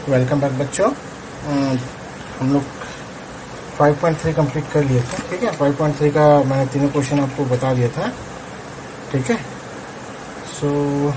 Welcome back बच्चों। हम लोग 5.3 कंप्लीट कर लिए थे। ठीक है, 5.3 का मैंने तीनों क्वेश्चन आपको बता दिया था। ठीक है, सो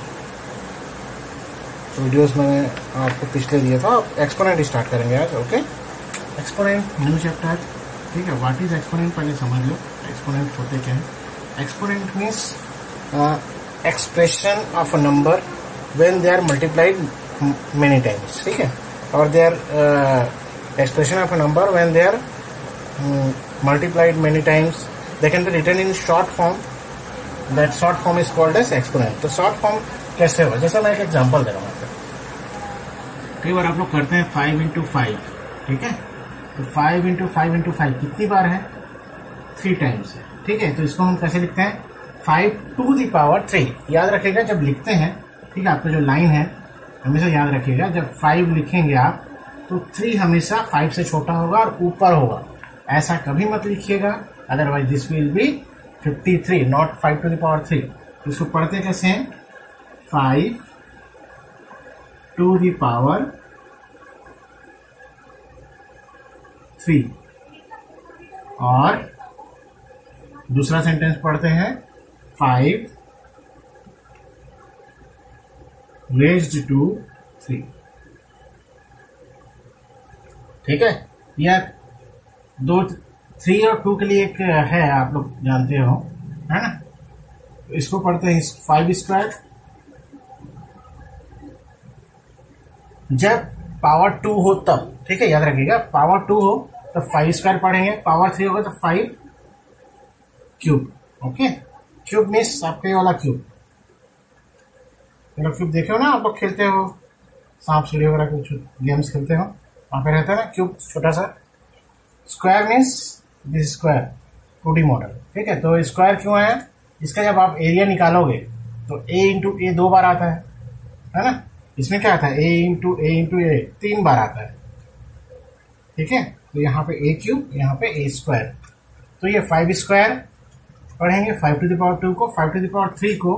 वीडियोस मैंने आपको पिछले दिया था। आप एक्सपोनेंट स्टार्ट करेंगे आज। Okay, exponent new chapter. ठीक है, व्हाट इज एक्सपोनेंट पहले समझ लो। एक्सपोनेंट होते क्या है? Exponent means expression of a number when they are multiplied many times. ठीक है, और they are expression of a number when they are multiplied many times, they can be written in short form. That short form is called as exponent. तो short form कैसे होगा? जैसे मैं एक example दे रहा हूँ आपको। कई बार आप लोग करते हैं 5 into 5। ठीक है, तो 5 into 5 into 5 कितनी बार है? 3 टाइम्स है। ठीक है, तो इसको हम कैसे लिखते हैं? 5 to the power 3। याद रखिएगा जब लिखते हैं, ठीक है, आपका जो लाइन है हमेशा याद रखिएगा, जब 5 लिखेंगे आप तो 3 हमेशा 5 से छोटा होगा और ऊपर होगा। ऐसा कभी मत लिखिएगा, otherwise this will be 53, not 5 to the power 3। तो इसको पढ़ते कैसे हैं? 5 to the power 3। और दूसरा सेंटेंस पढ़ते हैं 5 raised to 3। ठीक है, यह 3 और 2 के लिए एक है, आप लोग जानते हो, है ना। इसको पढ़ते हैं 5 स्क्वायर। जब पावर 2 हो तब, ठीक है, याद रखिएगा, पावर 2 हो तो 5 स्क्वायर पढ़ेंगे, पावर 3 होगा तो 5 क्यूब। ओके, क्यूब मीन्स आपके वाला क्यूब। क्यूब देखे हो ना, आप लोग खेलते हो सांप सीढ़ी वगैरह कुछ गेम्स खेलते हो, वहां पे रहता है ना क्यूब छोटा सा। Square means this square 2D model. ठीक है, तो स्क्वायर क्यों है? इसका जब आप एरिया निकालोगे तो a इंटू ए 2 बार आता है ना। इसमें क्या आता है? a इंटू ए 3 बार आता है। ठीक है, तो यहाँ पे a क्यूब, यहाँ पे a स्क्वायर। तो ये 5 स्क्वायर पढ़ेंगे, 5 to the power 2 को, 5 to the power 3 को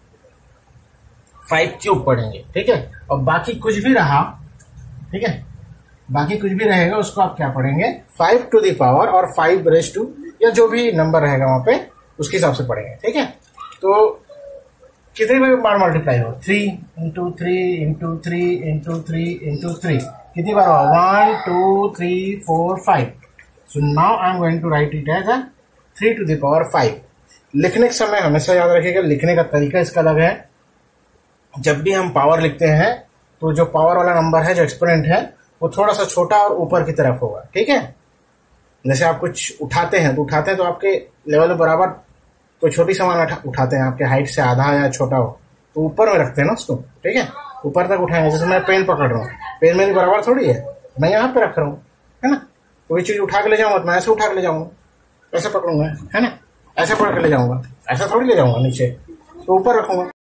5 क्यूब पढ़ेंगे। ठीक है, और बाकी कुछ भी रहा, ठीक है, बाकी कुछ भी रहेगा उसको आप क्या पढ़ेंगे? 5 to the power और 5 raised to, या जो भी नंबर रहेगा वहां पे उसके हिसाब से पढ़ेंगे। ठीक है, तो कितने बार मल्टीप्लाई हो? 3 into 3 into 3 into 3 into 3 कितनी बार होगा? 1 2 3 4 5। So now I am going to write it as 3 to the power 5। लिखने के समय हमेशा याद रखिएगा, लिखने का तरीका इसका अलग है। जब भी हम पावर लिखते हैं तो जो पावर वाला नंबर है, जो एक्सपोनेंट है, वो थोड़ा सा छोटा और ऊपर की तरफ होगा। ठीक है, जैसे आप कुछ उठाते हैं तो आपके लेवल में बराबर कोई छोटी सामान उठाते हैं, आपके हाइट से आधा या छोटा हो तो ऊपर में रखते हैं ना उसको। ठीक है, ऊपर तक उठाएंगे। जैसे मैं पेन पकड़ रहा हूँ, पेन मेरी बराबर थोड़ी है, मैं यहाँ पे रख रहा हूँ, है ना। कोई चीज उठा के ले जाऊंगा तो मैं ऐसे उठा के ले जाऊंगा, ऐसे पकड़ूंगा, है ना, ऐसे पकड़ के ले जाऊंगा, ऐसा थोड़ी ले जाऊंगा नीचे, तो ऊपर रखूंगा।